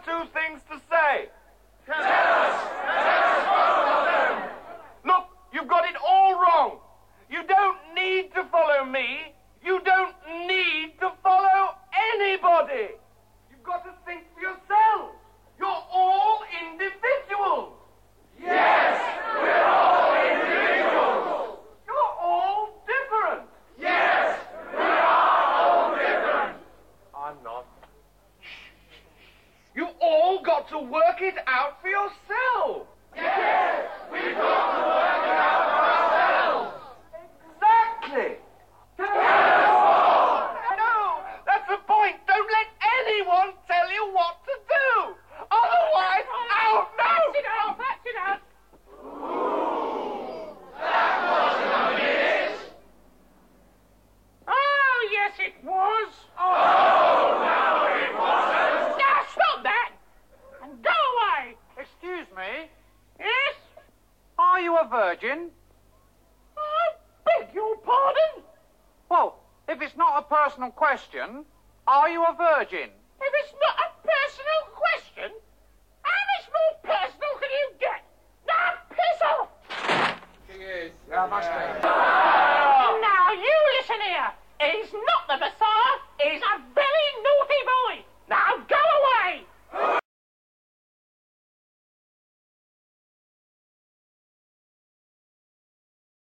two things to say. Tell us both of them. Look, you've got it all wrong. You don't need to follow me. You don't need to follow anybody. You've got to think for yourselves. You're all individuals. Yes, we're all individuals. You're all different. Yes, we are all different. I'm not. You all got to work it out for yourselves. Yes, we've got to work it out for ourselves. Exactly. No, that's the point. Don't let anyone tell you what to do. Otherwise, oh no! Patch it out. That wasn't a minute. Oh, yes, it was. Oh, no, it wasn't. Now, stop that. And go away. Excuse me, Yes? are you a virgin? I beg your pardon? Well, if it's not a personal question, are you a virgin?